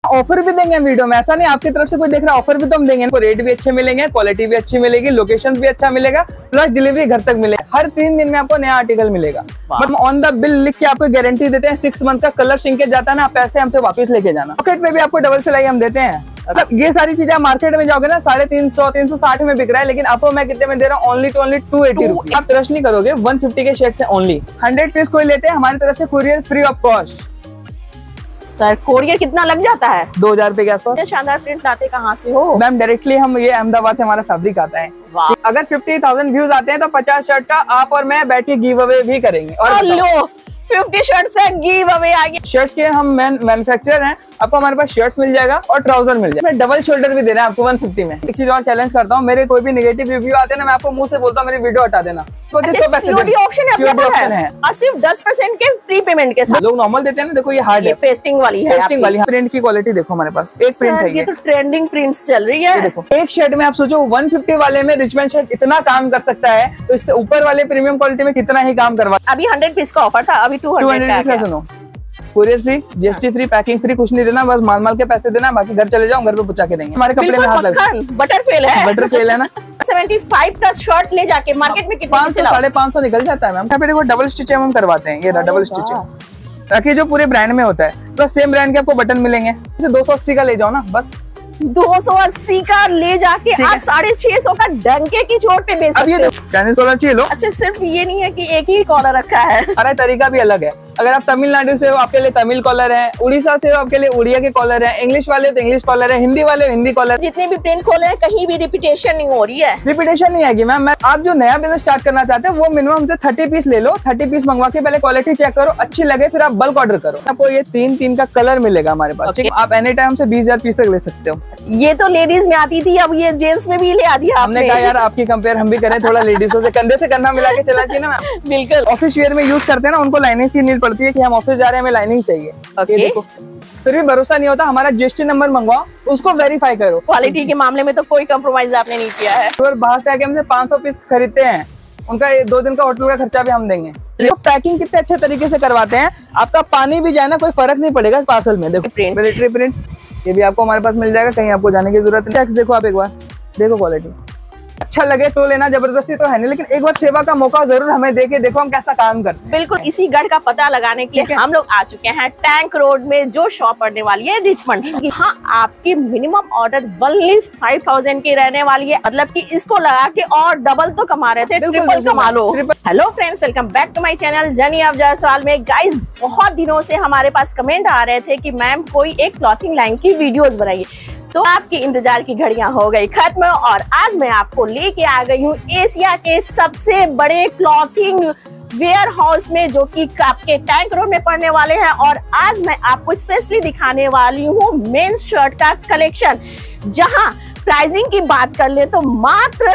Offer भी देंगे video में, ऐसा नहीं आपकी तरफ से कोई देख रहा है, ऑफर भी तो हम देंगे। रेट भी अच्छे मिलेंगे, क्वालिटी भी अच्छी मिलेगी, लोकेशन भी अच्छा मिलेगा, प्लस डिलीवरी घर तक मिलेगा। हर 3 दिन में आपको नया आर्टिकल मिलेगा। मतलब ऑन द बिल लिख के आपको गारंटी देते हैं, 6 मंथ का कलर श्रिंकेज जाता है ना, पैसे हमसे वापस लेके जाना। पॉकेट पे भी आपको डबल सिलाई हम देते हैं। मतलब ये सारी चीजें मार्केट में जाओगे ना 350 360 में बिक रहा है, लेकिन आपको मैं कितने में दे रहा हूँ, ओनली 280 रुपीज। आप ट्रस्ट नहीं करोगे, 150 के शर्ट से ओनली 100 पीस कोई लेते हैं, हमारी तरफ से courier free of cost. Sir courier कितना लग जाता है? 2000 रुपए के आसपास। शानदार प्रिंट लाते कहाँ से हो? मैम डायरेक्टली हम ये अहमदाबाद से हमारा फैब्रिक आता है। अगर 50,000 व्यूज आते हैं तो 50 शर्ट का आप और मैं बैठ के गिव अवे भी करेंगे। और लो 50 शर्ट्स है, गिव अवे आ गया। शर्ट्स के हम मैन्युफैक्चरर हैं, आपको हमारे पास शर्ट्स मिल जाएगा और ट्राउजर मिल जाएगा। डबल शोल्डर भी दे रहे हैं आपको 150 में। एक चीज और चैलेंज करता हूँ, मेरे कोई भी नेगेटिव रिव्यू आते हैं ना, मैं आपको मुंह से बोलता हूँ मेरी वीडियो हटा देना। तो सीओडी ऑप्शन है और सिर्फ 10% के प्री पेमेंट के साथ। लोग नॉर्मल देते हैं ना, देखो ये हार्ड है, पेस्टिंग वाली है। पेस्टिंग वाली प्रिंट की क्वालिटी देखो हमारे पास। एक प्रिंट है, ये तो ट्रेंडिंग प्रिंट्स चल रही है। देखो एक शर्ट में आप सोचो 150 वाले में रिचमंड शर्ट इतना काम कर सकता है, तो इससे ऊपर वाले प्रीमियम क्वालिटी में कितना ही काम करवा। अभी 100 पीस का ऑफर था, अभी 200 का। सुनो, courier free, GST free, packing free, कुछ नहीं देना, बस माल के पैसे देना, बाकी घर चले जाओ, घर पे पहुंचा के देंगे। हमारे कपड़े में हाथ लगा, बटर फेल है ना। 75 का शर्ट ले जाके मार्केट में कितना 500 550 निकल जाता है मैम। यहाँ पे देखो डबल स्टिच हम करवाते हैं, ये डबल स्टिच ताकि जो पूरे ब्रांड में होता है, प्लस सेम ब्रांड के आपको बटन मिलेंगे। 280 का ले जाओ ना, बस 280 का ले जाके आप 650 का डंके की चोट पे बेच सकते हो। चाइनीज कॉलर चाहिए लो। अच्छा सिर्फ ये नहीं है कि एक ही कॉलर रखा है, अरे तरीका भी अलग है। अगर आप तमिलनाडु से हो आपके लिए तमिल कॉलर है, उड़ीसा से हो आपके लिए उड़िया के कॉलर है, इंग्लिश वाले तो इंग्लिश कॉलर है, हिंदी वाले हिंदी कॉलर। जितने भी प्रिंट खोले हैं कहीं भी रिपीटेशन नहीं हो रही है। रिपीटेशन नहीं आएगी मैम। आप जो नया बिजनेस स्टार्ट करना चाहते हो वो मिनिमम से 30 पीस ले लो। 30 पीस मंगवा के पहले क्वालिटी चेक करो, अच्छी लगे फिर आप बल्क ऑर्डर करो। आपको ये 3 का कलर मिलेगा हमारे पास, ठीक है। आप एनी टाइम से 20,000 पीस तक ले सकते हो। ये तो लेडीज में आती थी, अब ये जेंट्स में भी ले आ दिया। हमने कहा यार आपकी कंपेयर हम भी करें, थोड़ा लेडीजों से कंधे से कंधा मिला के चला चाहिए ना मैम। बिल्कुल। ऑफिस वेयर में यूज करते हैं ना, उनको लाइनिंग की नीड पड़ती है कि हम ऑफिस जा रहे हैं, हमें लाइनिंग चाहिए। देखो फिर भी भरोसा नहीं होता, हमारा जीएसटी नंबर मंगवाओ, उसको वेरीफाई करो। क्वालिटी के मामले में तो कोई कॉम्प्रोमाइज आपने नहीं किया है। तो बाहर से आके हमसे 500 पीस खरीदते हैं, उनका 2 दिन का होटल का खर्चा भी हम देंगे। तो पैकिंग कितने अच्छे तरीके से करवाते हैं, आपका पानी भी जाए ना कोई फर्क नहीं पड़ेगा पार्सल में। देखो मिलिट्री प्रिंट, ये भी आपको हमारे पास मिल जाएगा, कहीं आपको जाने की जरूरत नहीं। टैक्स देखो आप एक बार, देखो क्वालिटी अच्छा लगे तो लेना, जबरदस्ती तो है नहीं, लेकिन एक बार सेवा का मौका जरूर हमें देके देखो हम कैसा काम करते हैं। बिल्कुल। इसी गढ़ का पता लगाने के लिए हम लोग आ चुके हैं टैंक रोड में, जो शॉप पड़ने वाली है रिचमंड। हाँ, आपकी मिनिमम ऑर्डर ओनली 5000 की रहने वाली है, मतलब कि इसको लगा के और डबल तो कमा रहे थे, ट्रिपल कमा लो। Hello friends, welcome back to my channel journey of Jaiswal में। गाइस बहुत दिनों से हमारे पास कमेंट आ रहे थे कि मैम कोई एक क्लॉथिंग लाइन की वीडियोस बनाइए, तो आपके इंतजार की घड़ियां हो गई खत्म और आज मैं आपको लेके आ गई हूँ एशिया के सबसे बड़े क्लॉथिंग वेयर हाउस में, जो कि आपके टैंक रोड में पड़ने वाले हैं। और आज मैं आपको स्पेशली दिखाने वाली हूँ मेंस शर्ट का कलेक्शन, जहां प्राइसिंग की बात कर ले तो मात्र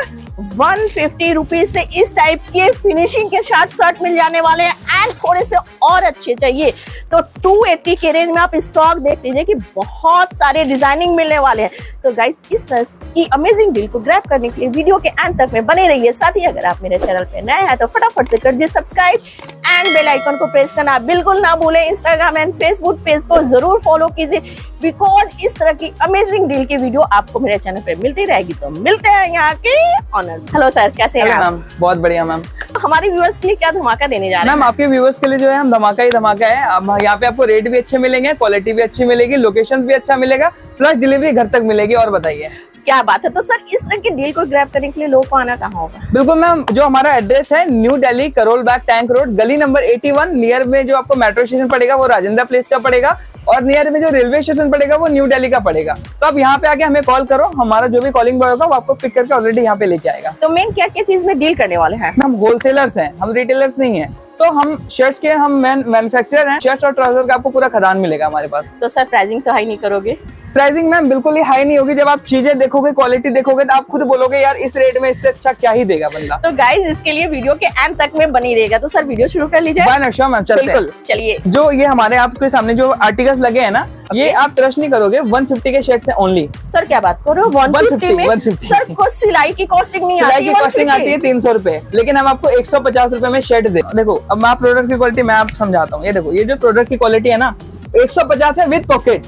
150 रुपीज से इस टाइप के फिनिशिंग के साथ शर्ट मिल जाने वाले हैं। एंड थोड़े से और अच्छे चाहिए तो 280 के रेंज में आप स्टॉक देख लीजिए कि बहुत सारे डिजाइनिंग मिलने वाले हैं। तो गाइस इस तरह की अमेजिंग डील को ग्रैब करने के लिए वीडियो के एंड तक में बने रहिए। साथ ही अगर आप मेरे चैनल पे नए हैं तो फटाफट से कर दीजिए सब्सक्राइब एंड बेल आइकन को प्रेस करना बिल्कुल ना भूलें। इंस्टाग्राम एंड फेसबुक पेज को जरूर फॉलो कीजिए, बिकॉज इस तरह की अमेजिंग डील की वीडियो आपको मेरे चैनल पे मिलती रहेगी। तो मिलते हैं यहाँ के ऑनर्स। हेलो सर, कैसे हैं मैम? बहुत बढ़िया मैम। हमारे व्यूअर्स के लिए क्या धमाका देने जा रहे हैं? मैम आपके व्यूअर्स के लिए जो है हम धमाका ही धमाका है। अब यहाँ पे आपको रेट भी अच्छे मिलेंगे, क्वालिटी भी अच्छी मिलेगी, लोकेशन भी अच्छा मिलेगा, प्लस डिलीवरी घर तक मिलेगी। और बताइए क्या बात है। तो सर इस तरह की डील को ग्रैब करने के लिए लोगों को आना कहाँ होगा? बिल्कुल मैम, जो हमारा एड्रेस है new Delhi Karol Bagh tank road, गली नंबर 81। नियर में जो आपको मेट्रो स्टेशन पड़ेगा वो राजेंद्र प्लेस का पड़ेगा, और नियर में जो रेलवे स्टेशन पड़ेगा वो न्यू दिल्ली का पड़ेगा। तो आप यहाँ पे आके हमें कॉल करो, हमारा जो भी कॉलिंग बॉय होगा वो आपको पिक करके ऑलरेडी यहाँ पे लेके आएगा। तो मेन क्या क्या चीज में डील करने वाले हैं? हम होलसेलर्स हैं, हम रिटेलर्स नहीं है। तो हम शर्ट्स के हम मैन्युफैक्चरर हैं, शर्ट्स और ट्राउजर का आपको पूरा खदान मिलेगा हमारे पास। तो सर प्राइसिंग तो हाई नहीं करोगे? प्राइसिंग मैम बिल्कुल ही हाई नहीं होगी। जब आप चीजें देखोगे, क्वालिटी देखोगे, तो आप खुद बोलोगे यार इस रेट में इससे अच्छा क्या ही देगा बंदा। तो गाइस इसके लिए वीडियो के एंड तक में बनी रहेगा। तो सर वीडियो शुरू कर लीजिए। मैम चलते हैं। चलिए। जो ये हमारे आपके सामने जो आर्टिकल्स लगे हैं ना, ये आप ट्रस्ट नहीं करोगे, 150 के शर्ट से ओनली। सर क्या बात कर रहे हो? 150 में? 150। सर को सिलाई की कॉस्टिंग नहीं आती? सिलाई की कॉस्टिंग आती है 300 रुपए, लेकिन हम आपको 150 रुपए में शर्ट दे। देखो अब मैं प्रोडक्ट की क्वालिटी मैं आप समझाता हूँ। ये देखो, ये जो प्रोडक्ट की क्वालिटी है ना, 150 है विद पॉकेट।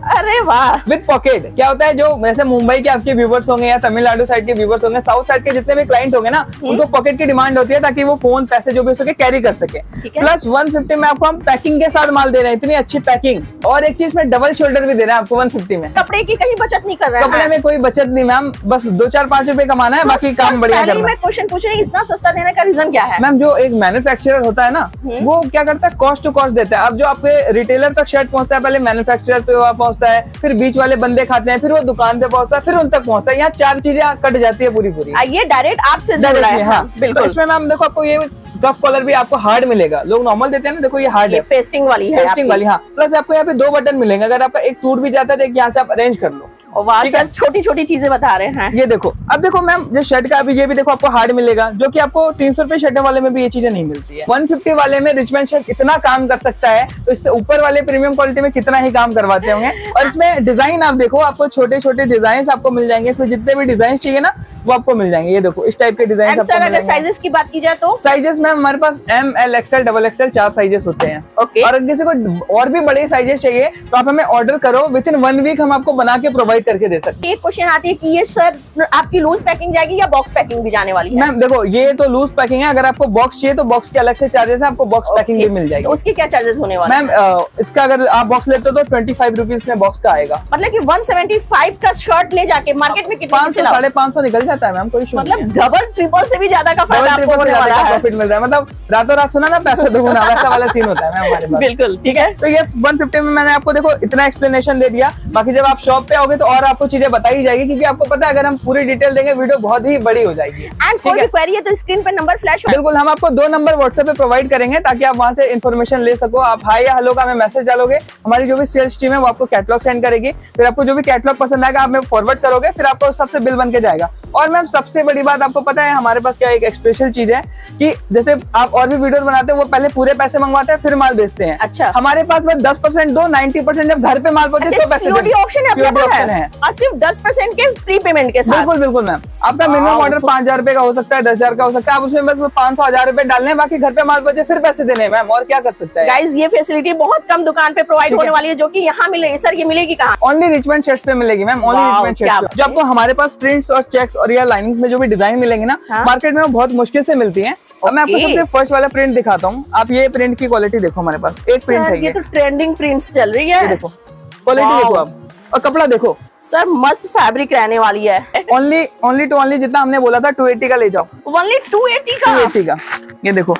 अरे वाह। With pocket. क्या होता है, जो वैसे मुंबई के आपके व्यूवर्स होंगे या तमिलनाडु साइड के व्यूवर्स होंगे, साउथ साइड के जितने भी क्लाइंट होंगे ना, उनको पॉकेट की डिमांड होती है ताकि वो फोन पैसे जो भी हो सके कैरी कर सके। प्लस 150 में आपको हम पैकिंग के साथ माल दे रहे हैं, इतनी अच्छी पैकिंग। और एक चीज में डबल शोल्डर भी दे रहे हैं आपको 150 में। कपड़े की कहीं बचत नहीं कर रहे हैं। कपड़े में कोई बचत नहीं मैम, बस 2-4-5 रुपए कमाना है, बाकी काम बढ़िया करना है। मैं क्वेश्चन पूछ रही हूँ, इतना सस्ता देने का रीजन क्या है? मैम जो एक मैन्युफैक्चरर होता है ना, वो क्या करता है, कॉस्ट टू कॉस्ट देता है। अब जो आपके रिटेलर तक शर्ट पहुंचता है, पहले मैन्युफैक्चरर पे पहुंचता है, फिर बीच वाले बंदे खाते हैं, फिर वो दुकान पे पहुंचता है, फिर उन तक पहुंचता है। यहाँ 4 चीजें कट जाती है पूरी। ये डायरेक्ट आपसे जुड़ रहा है। हाँ बिल्कुल। तो इसमें मैम देखो, आपको ये कफ कॉलर भी आपको हार्ड मिलेगा। लोग नॉर्मल देते हैं ना, देखो ये हार्ड है, पेस्टिंग वाली है। पेस्टिंग वाली। हाँ, प्लस आपको यहाँ पे 2 बटन मिलेंगे, अगर आपका एक टूट भी जाता है तो एक यहाँ से आप अरेंज कर लो। वाह सर, छोटी छोटी चीजें बता रहे हैं। ये देखो, अब देखो मैम, जो शर्ट का अभी ये भी देखो आपको हार्ड मिलेगा, जो कि आपको 300 रुपए शर्ट वाले में भी ये चीजें नहीं मिलती है। 150 वाले में रिचमंड शर्ट इतना काम कर सकता है, तो इससे ऊपर वाले प्रीमियम क्वालिटी में कितना ही काम करवाते होंगे। और इसमें डिजाइन आप देखो, आपको छोटे छोटे डिजाइन आपको मिल जाएंगे। इसमें जितने भी डिजाइन चाहिए ना, वो आपको मिल जाएंगे। ये देखो, इस टाइप के डिजाइन। अगर साइजेस की बात की जाए तो साइजेस मैम हमारे पास M, L, XL, XXL 4 sizes होते हैं। ओके। और अगर किसी को और भी बड़े साइजेस चाहिए तो आप हमें ऑर्डर करो, विद इन 1 वीक हम आपको बना के प्रोवाइड करके दे सकते हैं। एक क्वेश्चन आती है कि ये सर आपकी लूज पैकिंग जाएगी या बॉक्स पैकिंग भी जाने वाली है? मैम देखो, ये तो लूज पैकिंग है। अगर आपको बॉक्स चाहिए तो बॉक्स के अलग से चार्जेस है, आपको बॉक्स पैकिंग भी मिल जाएगी। तो उसके क्या चार्जेस होने वाले? मैम इसका अगर आप बॉक्स लेते हो तो 25 रुपीज में बॉक्स का आएगा। मतलब कि 175 का शर्ट ले जाके मार्केट में कितने 500-550 निकल जाता है मैम, कोई इशू नहीं है। मतलब डबल ट्रिपल से भी ज्यादा का फायदा आपको होने वाला है। प्रॉफिट मिल रहा है, मतलब रातों रात सुना ना पैसा दोगुना, वैसा वाला सीन होता है मैम हमारे पास। बिल्कुल ठीक है। तो ये 150 में मैंने आपको देखो इतना एक्सप्लेनेशन दे दिया। बाकी जब आप शॉप पे आओगे तो और आपको चीजें बताई जाएगी, क्योंकि आपको पता है अगर हम पूरी डिटेल देंगे वीडियो बहुत ही बड़ी हो जाएगी। एंड कोई भी क्वेरी है तो स्क्रीन पे नंबर फ्लैश। बिल्कुल, हम आपको 2 नंबर व्हाट्सएप पे प्रोवाइड करेंगे ताकि आप वहां से इन्फॉर्मेशन ले सको। आप हाई या हेलो का हमें मैसेज डालोगे, हमारी जो भी सेल्स टीम है वो आपको कैटलॉग सेंड करेगी। फिर आपको जो भी कैटलॉग पसंद आएगा आप हमें फॉरवर्ड करोगे, फिर आपको सबसे बिल बन के जाएगा। और मैम सबसे बड़ी बात आपको पता है हमारे पास क्या एक स्पेशल चीज है कि जैसे आप और भी वीडियो बनाते हैं, वो पहले पूरे पैसे मंगवाते हैं फिर माल बेचते हैं। अच्छा। हमारे पास बस 10% दो, 90% जब घर पे माल पहुंचे तो पैसे COD ऑप्शन है और सिर्फ 10% के प्री पेमेंट के साथ। बिल्कुल बिल्कुल मैम, आपका मिनिमम ऑर्डर 5000 रुपए का हो सकता है, 10,000 का हो सकता है। आप उसमें बस 500-1000 रुपए डालने हैं, बाकी घर पे माल पहुंचे फिर पैसे देने हैं मैम, और क्या कर सकते हैं। गाइस ये फैसिलिटी बहुत कम दुकान पे प्रोवाइड होने वाली है, जो कि यहाँ मिलेगी। सर ये मिलेगी कहाँ? ओनली रिचमंड शर्ट्स पे मिलेगी मैम, ओनली रिचमंड शर्ट्स पे। जो आपको हमारे पास प्रिंट्स और चेक्स और या लाइनिंग में जो भी डिजाइन मिलेंगे ना, मार्केट में वो बहुत मुश्किल से मिलती है। अब मैं आपको सबसे फर्स्ट वाला प्रिंट दिखाता हूँ। आप ये प्रिंट की क्वालिटी देखो, हमारे पास एक प्रिंट है, ये तो ट्रेंडिंग प्रिंट्स चल रही है। ये देखो क्वालिटी देखो आप, और कपड़ा देखो सर, मस्त फैब्रिक रहने वाली है। ओनली जितना हमने बोला था 280 का ले जाओ। ओनली 280 का? 280 का, ये देखो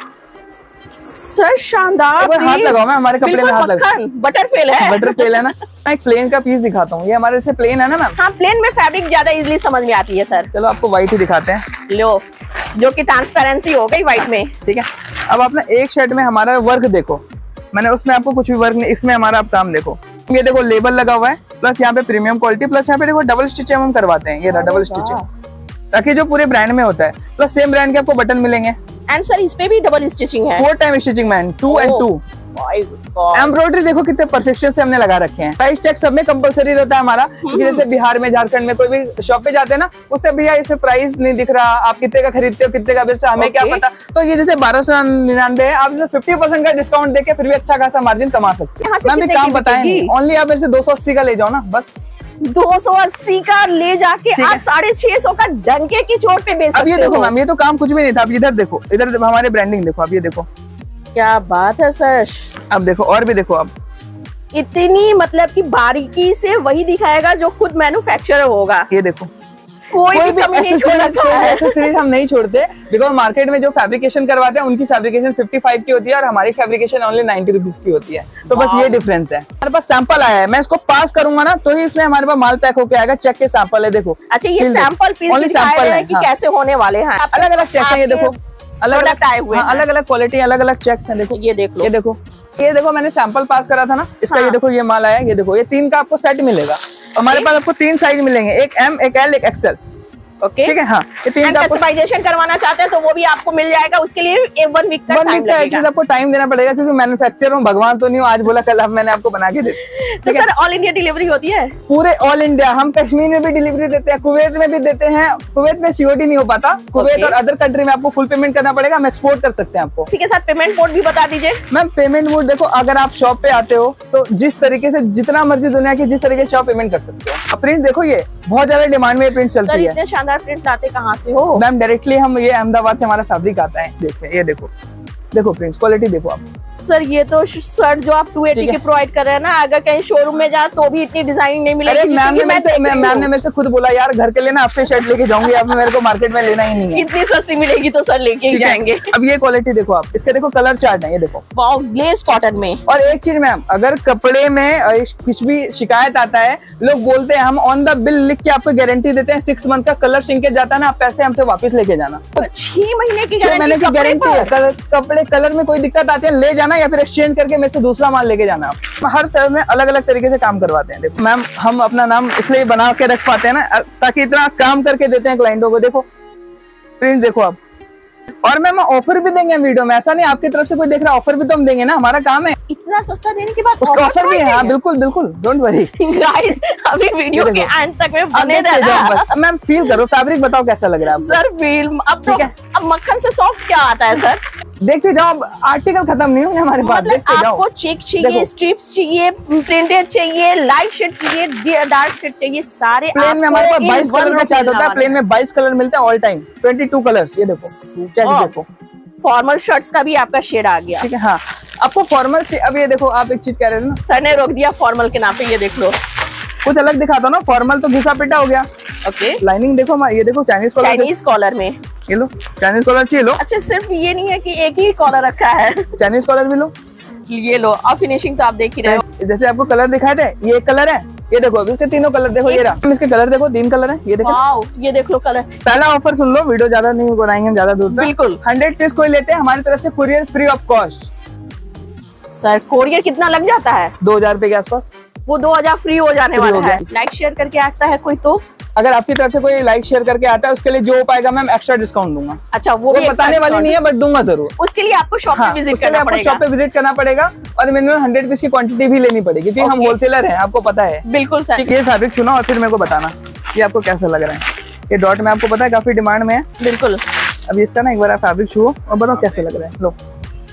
सर शानदार। हाथ लगाओ, मैं हमारे कपड़े में हाथ लगाओ। बटर फेल है। बटर फेल है ना। मैं एक प्लेन का पीस दिखाता हूँ, ये हमारे से प्लेन है ना मैम। हाँ, प्लेन में फैब्रिक ज्यादा इजीली समझ में आती है सर। चलो आपको व्हाइट ही दिखाते हैं। लो, जो कि ट्रांसपेरेंसी हो गई व्हाइट में। ठीक है, अब आप ना एक शर्ट में हमारा वर्क देखो, मैंने उसमें आपको कुछ भी वर्क नहीं, इसमें हमारा आप काम देखो। ये देखो लेबल लगा हुआ है, प्लस यहाँ पे प्रीमियम क्वालिटी, प्लस यहाँ पे देखो डबल स्टिच हम करवाते हैं। ये डबल स्टिच ताकि जो पूरे ब्रांड में होता है, प्लस सेम ब्रांड के आपको बटन मिलेंगे। एंड सर इस पे भी डबल स्टिचिंग है। 4 time stitching man, 2 and 2। Embroidery देखो कितने परफेक्शन से हमने लगा रखे हैं। साइज टैग सब में कंपलसरी रहता है हमारा। जैसे बिहार में, झारखंड में कोई भी शॉप पे जाते हैं ना, उससे भैया इसमें प्राइस नहीं दिख रहा, आप कितने का खरीदते हो, कितने का बेचते हो, हमें क्या पता। तो ये जैसे 1299 है, आप 50% का डिस्काउंट देके फिर भी अच्छा खासा मार्जिन कमा सकते हैं। मैम काम बताएं, ओनली आप मेरे से 280 का ले जाओ ना, बस 280 का ले जाके आप 650 का डंके की चोट पे बेच सकते हो। अब ये देखो मैम, ये तो काम कुछ भी नहीं था। अब इधर देखो, इधर हमारे ब्रांडिंग देखो, अब ये देखो क्या बात है सर। अब देखो और भी देखो, अब इतनी मतलब कि बारीकी से वही दिखाएगा जो खुद मैन्युफैक्चरर होगा। ये देखो कोई भी कमी नहीं एक्सेसरीज हम नहीं छोड़ते। बिकॉज मार्केट में जो फैब्रिकेशन करवाते हैं उनकी फैब्रिकेशन 55 की होती है और हमारी फैब्रिकेशन ओनली 90 रुपीज की होती है। तो बस ये डिफरेंस है। हमारे पास सैंपल आया है, मैं इसको पास करूंगा ना तो ही इसमें हमारे पास माल पैक होकर आएगा। चेक के सैंपल है, देखो। अच्छा, ये सैंपल पीस दिखाया है कि कैसे होने वाले हैं। अलग अलग चेक है, ये देखो अलग अलग क्वालिटी, अलग अलग चेक्स हैं। देखो ये देख लो, ये देखो मैंने सैंपल पास करा था ना इसका। ये देखो ये माल आया, ये देखो ये 3 का आपको सेट मिलेगा। हमारे पास आपको 3 साइज मिलेंगे, एक M, एक L, एक XL। ओके ठीक है। हाँ, ये 3 का कस्टमाइजेशन करवाना चाहते हैं तो वो भी आपको मिल जाएगा, उसके लिए 1 वीक का टाइम लगेगा। आपको टाइम देना पड़ेगा क्योंकि मैन्युफैक्चरर हूँ, भगवान तो नहीं हूँ आज बोला कल अब मैंने आपको बना के दे। तो सर ऑल इंडिया डिलीवरी होती है? पूरे ऑल इंडिया, हम कश्मीर में भी डिलीवरी देते हैं, कुवैत में भी देते हैं। कुवैत में सीओडी नहीं हो पाता, कुवैत और अदर कंट्री में आपको फुल पेमेंट करना पड़ेगा, हम एक्सपोर्ट कर सकते हैं आपको। इसी के साथ पेमेंट मोड भी बता दीजिए। मैम पेमेंट मोड देखो, अगर आप शॉप पे आते हो तो जिस तरीके से, जितना मर्जी दुनिया की जिस तरीके से आप पेमेंट कर सकते हो। प्रिंट देखो, ये बहुत ज्यादा डिमांड में प्रिंट चलती है। इतने शानदार प्रिंट लाते कहाँ से हो? मैम डायरेक्टली हम ये अहमदाबाद से हमारा फैब्रिक आता है। देखिए ये देखो, देखो प्रिंट क्वालिटी देखो आप। सर ये तो शर्ट जो आप 280 के प्रोवाइड कर रहे हैं ना, अगर कहीं शोरूम में जाए तो भी इतनी डिजाइन नहीं मिलेगी। मैम ने मेरे से खुद बोला यार घर के लिए ना आपसे शर्ट लेके जाऊंगी, अब मेरे को मार्केट में लेना ही नहीं है। इतनी सस्ती मिलेगी तो सर लेके ही जाएंगे। अब ये क्वालिटी देखो आप, इसके देखो कलर चार्ट है, ये देखो वाओ ग्लेज कॉटन में। और एक चीज मैम, अगर कपड़े में कुछ भी शिकायत आता है, लोग बोलते हैं हम ऑन द बिल लिख के आपको गारंटी देते हैं 6 मंथ का, कलर श्रिंकेज जाता है ना, आप पैसे हमसे वापस लेके जाना। 6 महीने की गारंटी है। कपड़े कलर में कोई दिक्कत आती है ले जाना, या फिर एक्सचेंज करके मेरे से दूसरा माल लेके जाना। हर शहर में अलग अलग तरीके से काम करवाते हैं। देखो मैम, हम अपना नाम इसलिए बना के रख पाते हैं ना, ताकि इतना काम करके देते हैं क्लाइंटों को। देखो प्रिंट देखो आप, और मैम ऑफर भी देंगे वीडियो में, ऐसा नहीं आपकी तरफ से कोई देख रहा, ऑफर भी तो हम देंगे ना, हमारा काम है। इतना सस्ता देने के बाद उसका ऑफर भी है। हाँ बिल्कुल बिल्कुल, डोंट वरी गाइस, अभी वीडियो के एंड तक में बने रहना। मैम फील करो, फैब्रिक बताओ कैसा लग रहा है सर? फील अब तो, अब मक्खन से सॉफ्ट क्या आता है सर? देखते जाओ, आर्टिकल खत्म नहीं होंगे हमारे पास। देखते जाओ, आपको चेक चाहिए, स्ट्रिप्स चाहिए, प्रिंटेड चाहिए, लाइट शेड चाहिए, डार्क शेड चाहिए, सारे प्लेन में हमारे पास 22 कलर का चार्ट होता है। प्लेन में 22 कलर मिलते हैं ऑल टाइम, 22 कलर्स। ये देखो चेक देखो, फॉर्मल शर्ट्स का भी आपका शेड आ गया। ठीक है। हाँ, आपको फॉर्मल चाहिए। अब ये देखो, आप एक चीज कह रहे थे ना, सर ने रोक दिया फॉर्मल के नाम पे। ये देख लो, कुछ अलग दिखाता ना, फॉर्मल तो घिसा पिटा हो गया। ओके, लाइनिंग देखो, ये देखो चाइनीज कॉलर में। ये लो चाइनीज कॉलर चाहिए, लो। अच्छा, सिर्फ ये नहीं है कि एक ही कॉलर रखा है, चाइनीज कॉलर भी लो। ये लो, और फिनिशिंग तो आप देख ही रहे हो। जैसे आपको कलर दिखाए थे, ये कलर है, ये देखो अभी इसके तीनों कलर देखो। ये रहा, इसके कलर देखो, 3 कलर है। ये देखो, वाओ, ये देख लो कलर। पहला ऑफर सुन लो, वीडियो ज्यादा नहीं बनाएंगे हम, ज्यादा दूर तक। बिल्कुल। 100 पीस कोई लेते हैं हमारी तरफ से, courier free of cost. Sir courier कितना लग जाता है? 2000 रुपए के आसपास। वो 2000 फ्री हो जाने वाला है। लाइक शेयर करके आता है कोई तो, अगर आपकी तरफ से कोई लाइक शेयर करके आता है, उसके लिए जो हो पाएगा मैम एक्स्ट्रा डिस्काउंट दूंगा। अच्छा, वो भी बताने वाली नहीं है, बट दूंगा जरूर। उसके लिए आपको शॉप पे विजिट करना पड़ेगा। शॉप पे विजिट करना पड़ेगा, और मिनिमम 100 पीस की क्वांटिटी भी लेनी पड़ेगी, क्योंकि हम होलसेलर हैं, आपको पता है। बिल्कुल सर। ये फैब्रिक चुना और फिर मेरे को बताना ये आपको कैसा लग रहा है। ये डॉट में आपको पता है काफी डिमांड में है। बिल्कुल। अभी इसका ना एक बार फैब्रिक छुओ और बताओ कैसे लग रहा है। लो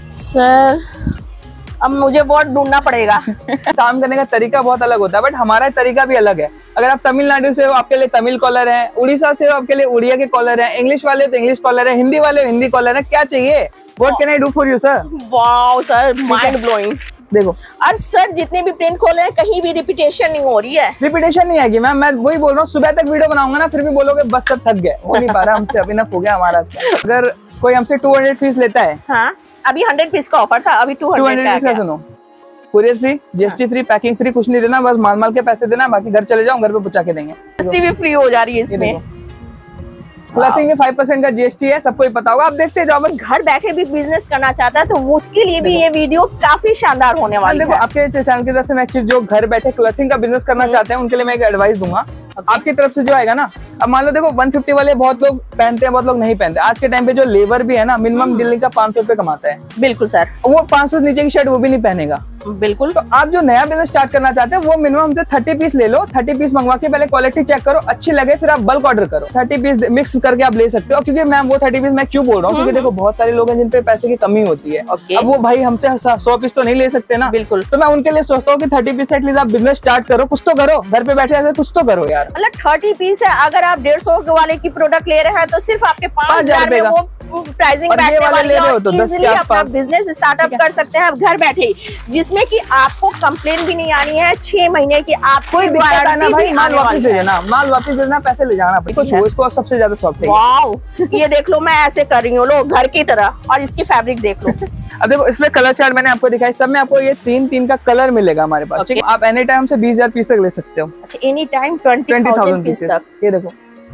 सर, अब मुझे बहुत ढूंढना पड़ेगा। काम करने का तरीका बहुत अलग होता है, बट हमारा तरीका भी अलग है। अगर आप तमिलनाडु से हो, आपके लिए तमिल कॉलर है, उड़ीसा से हो, आपके लिए उड़िया के कॉलर है, इंग्लिश वाले तो इंग्लिश कॉलर है, हिंदी वाले हिंदी कॉलर है। क्या चाहिए? What can I do for you sir? Wow sir, mind blowing. देखो, और सर जितने भी प्रिंट खोले हैं, कहीं भी रिपीटेशन नहीं हो रही है। रिपीटेशन नहीं आएगी मैम, मैं वही बोल रहा हूँ। सुबह तक वीडियो बनाऊंगा ना, फिर भी बोलोगे बस सब थक गए, हो नहीं पा रहा हमसे, अब इनफ हो गया हमारा। अगर कोई हमसे 200 पीस लेता है, हाँ अभी 100 पीस का ऑफर था, अभी 200 पीस का सुनो, courier free, GST free, packing free, कुछ नहीं देना, बस माल के पैसे देना, बाकी घर चले जाओ, घर पे पहुंचा के देंगे। जीएसटी भी फ्री हो जा रही है इसमें। क्लॉथिंग में 5% का जीएसटी है, सबको ही पता होगा। आप देखते जाओ, बस घर बैठे भी बिजनेस करना चाहता है तो उसके लिए भी ये वीडियो काफी शानदार होने वाली है। देखो, आपके चैनल की तरफ से मैं जो घर बैठे क्लॉथिंग का बिजनेस करना चाहते हैं, उनके लिए मैं एक एडवाइस दूंगा। आपकी तरफ से जो आएगा ना, अब मान लो देखो 150 वाले बहुत लोग पहनते हैं, बहुत लोग नहीं पहनते। आज के टाइम पे जो लेबर भी है ना, मिनिमम दिल्ली का 500 रुपए कमाता है। बिल्कुल सर। वो 500 नीचे की शर्ट वो भी नहीं पहनेगा। बिल्कुल। तो आप जो नया बिजनेस स्टार्ट करना चाहते हैं, वो मिनिमम हमसे 30 पीस ले लो। 30 पीस मंगवा के पहले क्वालिटी चेक करो, अच्छी लगे फिर आप बल्क ऑर्डर करो। 30 पीस मिक्स करके आप ले सकते हो। क्योंकि मैम वो 30 पीस मैं क्यों बोल रहा हूँ, क्योंकि देखो बहुत सारे लोग हैं जिन पे पैसे की कमी होती है। अब वो भाई हमसे 100 पीस तो नहीं ले सकते ना। बिल्कुल। तो मैं उनके लिए सोचता हूँ कि 30 पीस एटलीस्ट आप बिजनेस स्टार्ट करो, कुछ तो करो, घर पे बैठे ऐसे कुछ तो करो यार। मतलब 30 पीस है, अगर आप 150 वाले की प्रोडक्ट ले रहे हैं तो सिर्फ आपके 5000 में वो प्राइसिंग बैठने वाली है, और इजीली अपना बिजनेस स्टार्टअप कर सकते हैं घर बैठे, जिसमें कि आपको कंप्लेन भी नहीं आनी है। 6 महीने की आपको माल वापस दे देना, माल वापस देना, पैसे ले जाना पड़ेगा। इसको सबसे ज्यादा सॉफ्ट है। वाओ, ये देख लो, मैं ऐसे कर रही हूँ, लो घर की तरह, और इसकी फैब्रिक देख लो। अब देखो, इसमें कलर चार्ट मैंने आपको दिखाया, सब में आपको ये 3 का कलर मिलेगा हमारे पास। ठीक है, आप एनी टाइम से 20,000 पीस तक ले सकते हो। अच्छा, एनी टाइम 20,000 पीस तक। ये देखो,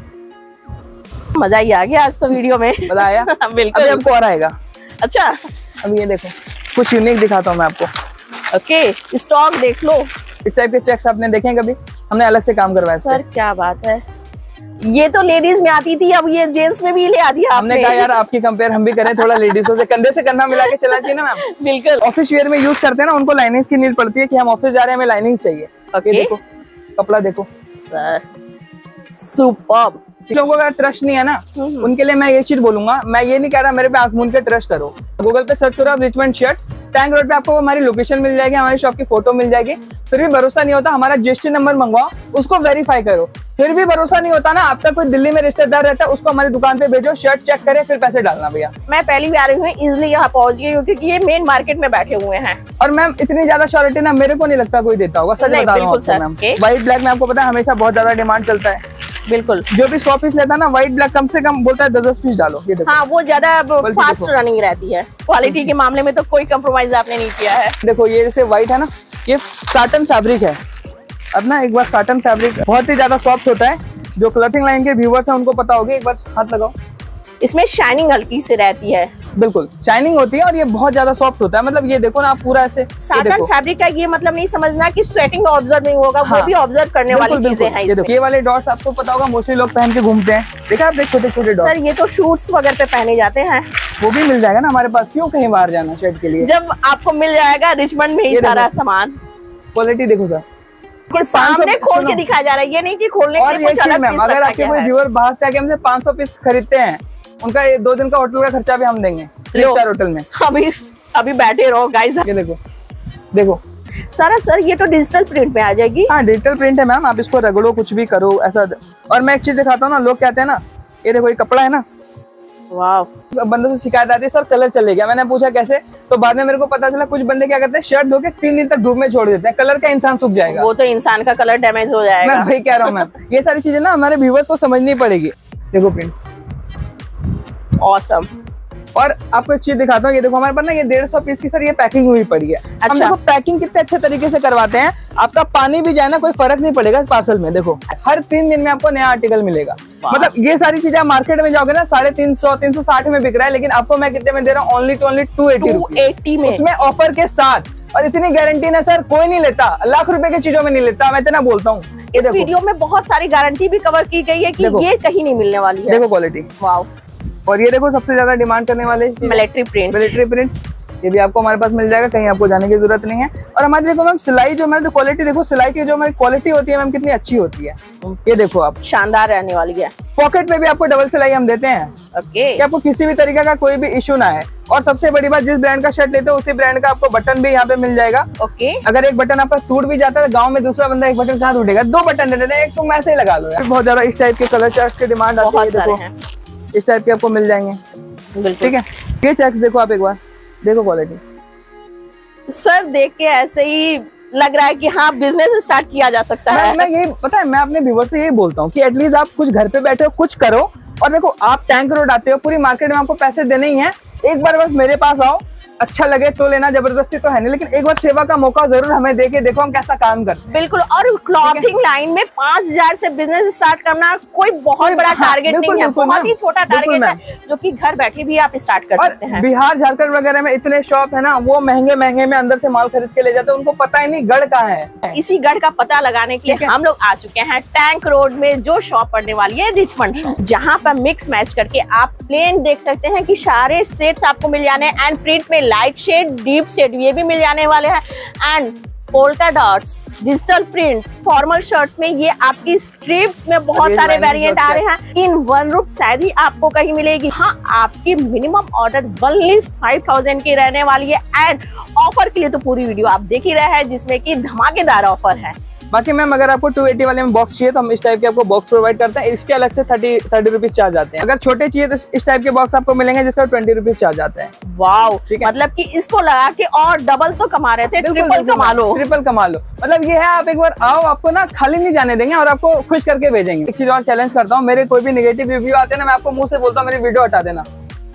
मजा ही आ गया आज तो वीडियो में। मजा आया? बिल्कुल। अभी आपको और आएगा। अच्छा, अब ये देखो, कुछ यूनिक दिखाता हूँ मैं आपको। ओके, स्टॉक देख लो। इस टाइप के चेक्स आपने देखे कभी? हमने अलग से काम करवाया। सर क्या बात है, ये तो लेडीज में आती थी, अब ये जेंट्स में भी ले आ दिया हमने कहा यार आपकी कंपेयर हम भी करें, थोड़ा लेडीजों से कंधे मिला के चलना चाहिए ना मैम। बिल्कुल। ऑफिस वेयर में यूज करते हैं ना, उनको लाइनिंग की नीड पड़ती है कि हम ऑफिस जा रहे हैं, हमें लाइनिंग चाहिए। ओके। ये देखो कपड़ा देखो सर सुपर्ब। लोगों का ट्रस्ट नहीं है ना, उनके लिए मैं ये चीज बोलूंगा। मैं ये नहीं कह रहा मेरे पे आंख मूंद के ट्रस्ट करो, गूगल पे सर्च करो आप रिचमंड शर्ट, टैंक रोड पे आपको हमारी लोकेशन मिल जाएगी, हमारी शॉप की फोटो मिल जाएगी। फिर भी भरोसा नहीं होता, हमारा जीएसटी नंबर मंगवाओ, उसको वेरीफाई करो। फिर भी भरोसा नहीं होता ना, आपका कोई दिल्ली में रिश्तेदार रहता है, उसको हमारी दुकान पे भेजो, शर्ट चेक करे, फिर पैसे डालना भैया। मैं पहली भी आ रही हूँ, इजिली यहाँ पहुंच गई हूँ क्योंकि ये मेन मार्केट में बैठे हुए हैं। और मैम इतनी ज्यादा श्योरिटी ना मेरे को नहीं लगता कोई देता होगा, सच बता रहा हूँ मैम। व्हाइट ब्लैक में आपको पता है हमेशा बहुत ज्यादा डिमांड चलता है। बिल्कुल। जो भी 100 पीस लेता है ना व्हाइट ब्लैक, कम से कम बोलता है 10-10 पीस डालो। ये देखो हाँ, वो ज्यादा फास्ट रनिंग रहती है। क्वालिटी के मामले में तो कोई कंप्रोमाइज आपने नहीं किया है। देखो ये जैसे व्हाइट है ना, ये साटन फैब्रिक है। अब ना एक बार साटन फैब्रिक बहुत ही ज्यादा सॉफ्ट होता है, जो क्लॉथिंग लाइन के व्यूवर्स हैं उनको पता होगी। एक बार हाथ लगाओ, इसमें शाइनिंग हल्की से रहती है। बिल्कुल शाइनिंग होती है और ये बहुत ज्यादा सॉफ्ट होता है। मतलब ये देखो ना आप पूरा ऐसे साटन फैब्रिक का ये मतलब नहीं समझना कि स्वेटिंग ऑब्जर्व नहीं होगा। हाँ, वो भी ऑब्जर्व करने वाली चीजें हैं इसमें। ये वाले डॉट्स आपको पता होगा मोस्टली लोग पहन के घूमते हैं, देखा आप छोटे छोटे डॉट्स। सर ये तो शूट्स वगैरह पे पहने जाते हैं, वो भी मिल जाएगा ना हमारे पास, क्यों कहीं बाहर जाना शर्ट के लिए, जब आपको मिल जाएगा रिचमंड में ही सारा सामान। क्वालिटी देखो सर, सामने खोल के दिखाया जा रहा है, ये नहीं कि खोलने के लिए कुछ अलग पीस अगर आपके कोई व्यूअर बाहर से आके हमसे 500 पीस खरीदते हैं, उनका 2 दिन का होटल का खर्चा भी हम देंगे 3-4 होटल में। अभी बैठे रहो गाइस। ये देखो देखो सारा सर ये तो डिजिटल प्रिंट में आ जाएगी। हाँ डिजिटल प्रिंट है मैम, आप इसको रगड़ो कुछ भी करो ऐसा। और मैं एक चीज दिखाता हूँ ना, लोग कहते हैं ना ये देखो ये कपड़ा है ना, वाह। बंदों से शिकायत आती है सर कलर चले गया। मैंने पूछा कैसे, तो बाद में मेरे को पता चला कुछ बंदे क्या करते हैं शर्ट धो के 3 दिन तक धूप में छोड़ देते हैं, कलर का इंसान सूख जाएगा। वो तो इंसान का कलर डैमेज हो जाएगा। मैं वही कह रहा हूँ मैम, ये सारी चीजें ना हमारे व्यूवर्स को समझनी पड़ेगी। देखो प्रिंट्स ऑसम। और आपको एक चीज दिखाता हूँ, ये देखो हमारे पास ना ये 150 पीस की सर ये पैकिंग हुई पड़ी है। अच्छा। हम देखो पैकिंग कितने अच्छे तरीके से करवाते हैं, आपका पानी भी जाए ना कोई फर्क नहीं पड़ेगा इस पार्सल में। देखो हर 3 दिन में आपको नया आर्टिकल मिलेगा। मतलब ये सारी चीजें आप मार्केट में जाओगे ना 350 360 में बिक रहा है, लेकिन आपको मैं कितने में दे रहा हूँ, ओनली 280 में, उसमें ऑफर के साथ। और इतनी गारंटी ना सर कोई नहीं लेता, लाख रुपए की चीजों में नहीं लेता, मैं इतना बोलता हूँ। इस वीडियो में बहुत सारी गारंटी भी कवर की गई है कि ये कहीं नहीं मिलने वाली है। देखो क्वालिटी, वाओ। और ये देखो सबसे ज्यादा डिमांड करने वाले मिलिट्री प्रिंट, ये भी आपको हमारे पास मिल जाएगा, कहीं आपको जाने की जरूरत नहीं है। और हमारी देखो मैम सिलाई जो मैम क्वालिटी देखो, सिलाई की जो हमारी क्वालिटी होती है मैम कितनी अच्छी होती है। ये देखो आप, शानदार रहने वाली है। पॉकेट पे भी आपको डबल सिलाई हम देते हैं। ओके। कि आपको किसी भी तरीके का कोई भी इशू ना है। और सबसे बड़ी बात, जिस ब्रांड का शर्ट लेते हो उसी ब्रांड का आपको बटन भी यहाँ पे मिल जाएगा। ओके। अगर एक बटन आपका टूट भी जाता है, गांव में दूसरा बंदा एक बटन कहाँ टूटेगा, 2 बटन दे देते हैं, एक तुम ऐसे ही लगा लो यार। बहुत ज्यादा इस टाइप के कलर चार्ट की डिमांड आती है, देखो इस टाइप के आपको मिल जाएंगे। ठीक है, ये चेक्स देखो आप एक बार, देखो क्वालिटी। सर देख के ऐसे ही लग रहा है कि हाँ बिजनेस स्टार्ट किया जा सकता है। मैं यही पता है, मैं अपने व्यूअर से यही बोलता हूँ कि एटलीस्ट आप कुछ घर पे बैठे हो कुछ करो। और देखो आप टैंक रोड आते हो, पूरी मार्केट में आपको पैसे देने ही हैं, एक बार बस मेरे पास आओ, अच्छा लगे तो लेना, जबरदस्ती तो है नहीं, लेकिन एक बार सेवा का मौका जरूर हमें देके देखो हम कैसा काम करते हैं। बिल्कुल। और क्लॉथिंग लाइन में 5000 से बिजनेस स्टार्ट करना कोई बहुत बड़ा टारगेट नहीं है, बहुत ही छोटा टारगेट है जो कि घर बैठे भी आप स्टार्ट कर सकते हैं। बिहार झारखंड वगैरह में इतने शॉप है ना, वो महंगे महंगे में अंदर से माल खरीद के ले जाते हैं, उनको पता ही नहीं गढ़ कहाँ है। इसी गढ़ का पता लगाने के लिए हम लोग आ चुके हैं टैंक रोड में, जो शॉप पड़ने वाली है रिचमंड, जहाँ पर मिक्स मैच करके आप प्लेन देख सकते हैं कि सारे सेट्स आपको मिल जाने हैं, एंड प्रिंट में लाइट शेड डीप शेड ये भी मिल जाने वाले हैं, and polka dots, digital print, formal shirts में ये आपकी स्ट्रिप्स में बहुत सारे वेरिएंट आ रहे हैं। इन 1 रुप शायद ही आपको कहीं मिलेगी। हाँ, आपकी मिनिमम ऑर्डर ओनली 5000 की रहने वाली है, एंड ऑफर के लिए तो पूरी वीडियो आप देख ही रहे हैं, जिसमें कि धमाकेदार ऑफर है। बाकी मैम अगर आपको 280 वाले में बॉक्स चाहिए तो हम इस टाइप के आपको बॉक्स प्रोवाइड करते हैं, इसके अलग से 30 रुपीज चार्ज आते हैं। अगर छोटे चाहिए तो इस टाइप के बॉक्स आपको मिलेंगे जिसका 20 रुपीज चार्ज आता है। वाओ, मतलब कि इसको लगा के और डबल तो कमा रहे थे, ट्रिपल कमा लो। मतलब ये है, आप एक बार आओ, आपको ना खाली नहीं जाने देंगे और आपको खुश करके भेजेंगे। एक चीज और चैलेंज करता हूँ, मेरे कोई भी नेगेटिव रिव्यू आते हैं ना, मैं आपको मुंह से बोलता हूँ मेरी वीडियो हटा देना।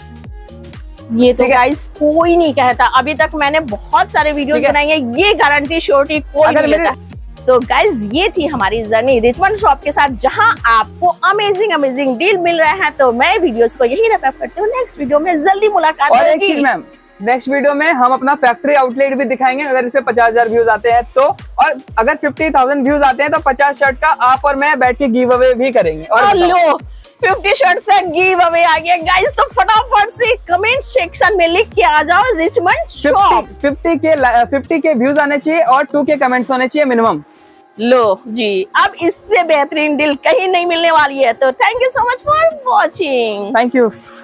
ये तो गाइस कोई नहीं कहता, अभी तक मैंने बहुत सारे वीडियोस बनाए हैं, ये गारंटी श्योरिटी कोई नहीं लेता। तो गाइज ये थी हमारी जर्नी रिचमंड शॉप के साथ, जहां आपको अमेजिंग डील मिल रहे हैं। तो मैं वीडियोस को यही रैप अप करती हूँ, नेक्स्ट वीडियो में जल्दी मुलाकात होगी। और एक चीज मैम, नेक्स्ट वीडियो में हम अपना फैक्ट्री आउटलेट भी दिखाएंगे, अगर इस पे 50,000 व्यूज आते हैं तो। और अगर 50,000 व्यूज आते हैं तो 50 शर्ट का आप और मैं बैठ के गिव अवे भी करेंगे। और लो 50 शर्ट्स का गिव अवे आ गया गाइस, तो फटाफट से कमेंट सेक्शन में लिख के आ जाओ रिचमंड शॉप। 50 के व्यूज आने चाहिए और 2 के कमेंट्स होने चाहिए मिनिमम। लो जी, अब इससे बेहतरीन डील कहीं नहीं मिलने वाली है। तो thank you so much for watching. Thank you.